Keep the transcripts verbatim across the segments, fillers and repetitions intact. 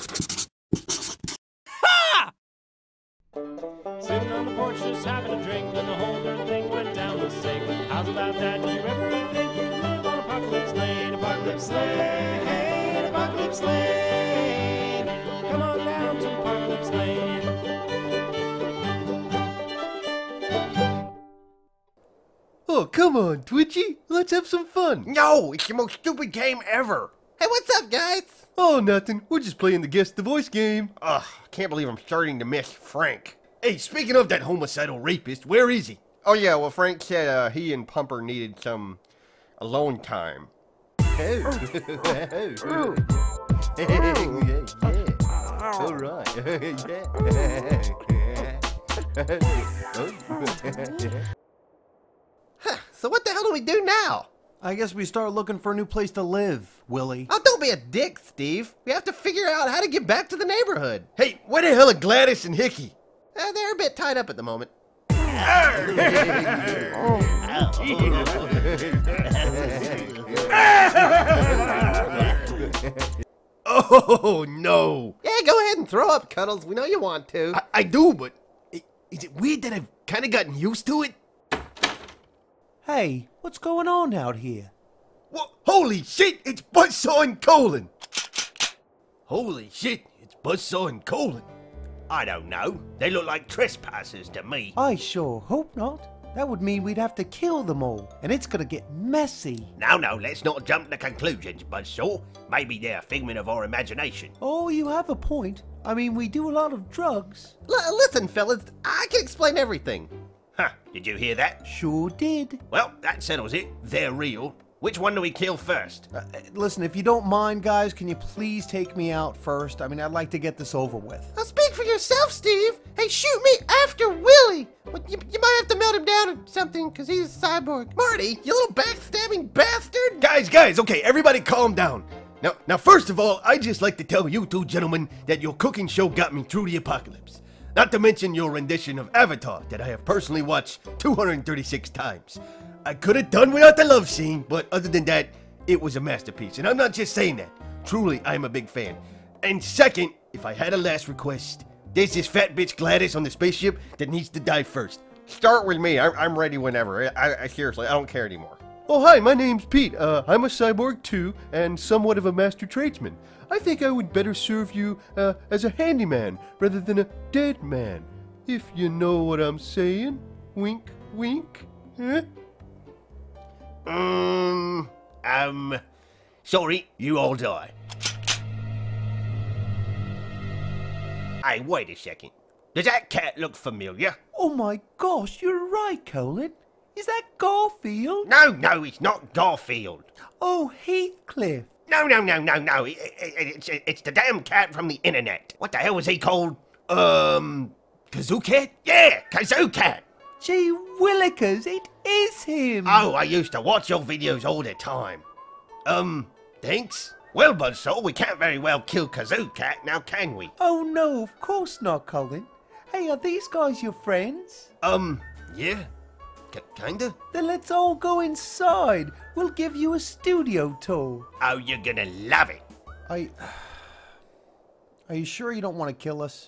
Ha! Sitting on the porch just having a drink when the whole darn thing went down the sink. How's about that? Did you ever think you live on Apocalypse Lane? Apocalypse Lane, Apocalypse Lane. Come on down to Apocalypse Lane. Oh, come on, Twitchy. Let's have some fun. No, it's the most stupid game ever. Hey, what's up, guys? Oh, nothing. We're just playing the Guess the Voice game. Ugh, I can't believe I'm starting to miss Frank. Hey, speaking of that homicidal rapist, where is he? Oh yeah, well Frank said uh, he and Pumper needed some alone time. Oh. Oh. Yeah, yeah. All right. Yeah. Huh, so what the hell do we do now? I guess we start looking for a new place to live, Willie. Oh, don't be a dick, Steve. We have to figure out how to get back to the neighborhood. Hey, where the hell are Gladys and Hickey? Uh, they're a bit tied up at the moment. Oh, no. Yeah, go ahead and throw up, Cuddles. We know you want to. I, I do, but is it weird that I've kind of gotten used to it? Hey, what's going on out here? Wha Holy shit, it's Buzzsaw and Colon. Holy shit, it's Buzzsaw and Colon. I don't know. They look like trespassers to me. I sure hope not. That would mean we'd have to kill them all, and it's gonna get messy. No, no, let's not jump to conclusions, Buzzsaw. Maybe they're a figment of our imagination. Oh, you have a point. I mean, we do a lot of drugs. L listen, fellas, I can explain everything. Huh, did you hear that? Sure did. Well, that settles it. They're real. Which one do we kill first? Uh, listen, if you don't mind, guys, can you please take me out first? I mean, I'd like to get this over with. Now speak for yourself, Steve. Hey, shoot me after Willie. Well, you, you might have to melt him down or something, because he's a cyborg. Marty, you little backstabbing bastard. Guys, guys, okay, everybody calm down. Now, now, first of all, I'd just like to tell you two gentlemen that your cooking show got me through the apocalypse. Not to mention your rendition of Avatar that I have personally watched two hundred thirty-six times. I could have done without the love scene, but other than that, it was a masterpiece. And I'm not just saying that. Truly, I'm a big fan. And second, if I had a last request, there's this fat bitch Gladys on the spaceship that needs to die first. Start with me. I'm, I'm ready whenever. I, I seriously, I don't care anymore. Oh, hi, my name's Pete. Uh, I'm a cyborg too, and somewhat of a master tradesman. I think I would better serve you uh, as a handyman rather than a dead man. If you know what I'm saying. Wink, wink. Huh? Um, um, sorry, you all die. Hey, wait a second. Does that cat look familiar? Oh my gosh, you're right, Colin. Is that Garfield? No, no, it's not Garfield. Oh, Heathcliff. No, no, no, no, no. It, it, it's, it's the damn cat from the internet. What the hell was he called? Um, Kazoo Cat? Yeah, Kazoo Cat. Gee willikers, it is him. Oh, I used to watch your videos all the time. Um, thanks. Well, Buzzsaw, we can't very well kill Kazoo Cat now, can we? Oh no, of course not, Colin. Hey, are these guys your friends? Um, yeah. K kinda? Then let's all go inside. We'll give you a studio tour. Oh, you're gonna love it. I... Are you sure you don't want to kill us?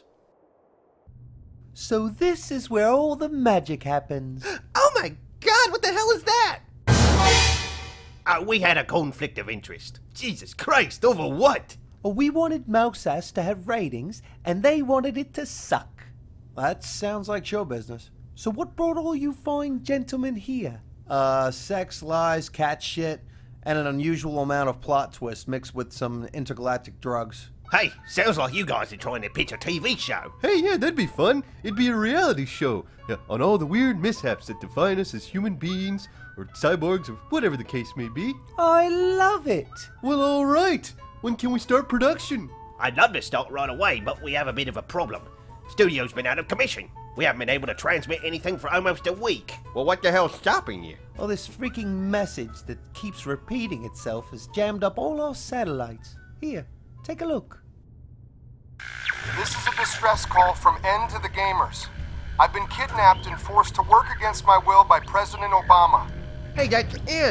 So this is where all the magic happens. Oh my god, what the hell is that? Oh, we had a conflict of interest. Jesus Christ, over what? Well, we wanted Mouse Ass to have ratings, and they wanted it to suck. That sounds like show business. So what brought all you fine gentlemen here? Uh, sex, lies, cat shit, and an unusual amount of plot twists mixed with some intergalactic drugs. Hey, sounds like you guys are trying to pitch a T V show. Hey, yeah, that'd be fun. It'd be a reality show yeah, on all the weird mishaps that define us as human beings, or cyborgs, or whatever the case may be. I love it. Well, all right. When can we start production? I'd love to start right away, but we have a bit of a problem. Studio's been out of commission. We haven't been able to transmit anything for almost a week. Well, what the hell's stopping you? Well, this freaking message that keeps repeating itself has jammed up all our satellites. Here, take a look. This is a distress call from N to the gamers. I've been kidnapped and forced to work against my will by President Obama. Hey, that's N.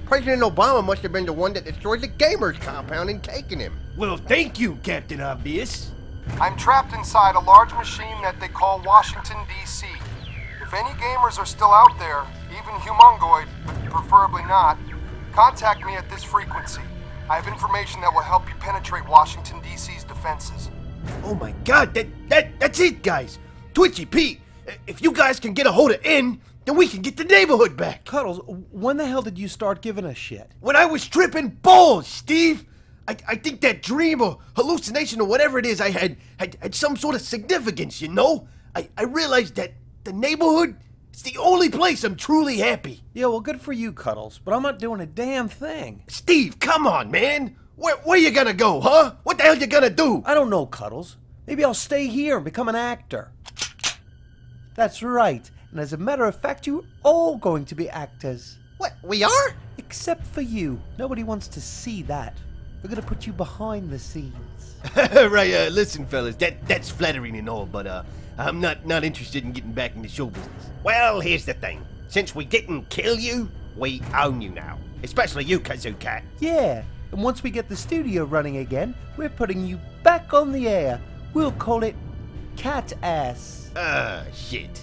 President Obama must have been the one that destroyed the Gamers compound and taken him. Well, thank you, Captain Obvious. I'm trapped inside a large machine that they call Washington, D C If any gamers are still out there, even humongoid, but preferably not, contact me at this frequency. I have information that will help you penetrate Washington, D C's defenses. Oh my god, that, that, that's it, guys. Twitchy Pete, if you guys can get a hold of N, then we can get the neighborhood back. Cuddles, when the hell did you start giving a shit? When I was tripping balls, Steve. I, I think that dream or hallucination or whatever it is I had, had had some sort of significance, you know? I, I realized that the neighborhood is the only place I'm truly happy. Yeah, well, good for you, Cuddles, but I'm not doing a damn thing. Steve, come on, man. Where, where you gonna go, huh? What the hell you gonna do? I don't know, Cuddles. Maybe I'll stay here and become an actor. That's right. And as a matter of fact, you're all going to be actors. What, we are? Except for you. Nobody wants to see that. We're gonna put you behind the scenes. Right, uh, listen, fellas, that that's flattering and all, but uh, I'm not not interested in getting back into show business. Well, here's the thing. Since we didn't kill you, we own you now. Especially you, Kazoo Cat. Yeah, and once we get the studio running again, we're putting you back on the air. We'll call it Cat Ass. Ah, shit.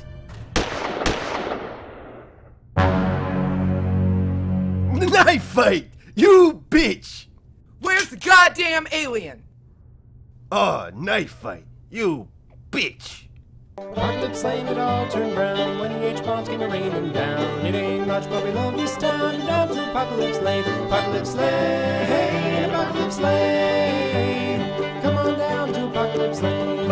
Knife fight! You bitch! Where's the goddamn alien? Oh, knife fight. You bitch. Apocalypse lane, it all turned brown when the H-bombs came raining down. It ain't much, but we love this town. Down to Apocalypse Lane, Apocalypse Lane, Apocalypse Lane. Come on down to Apocalypse Lane.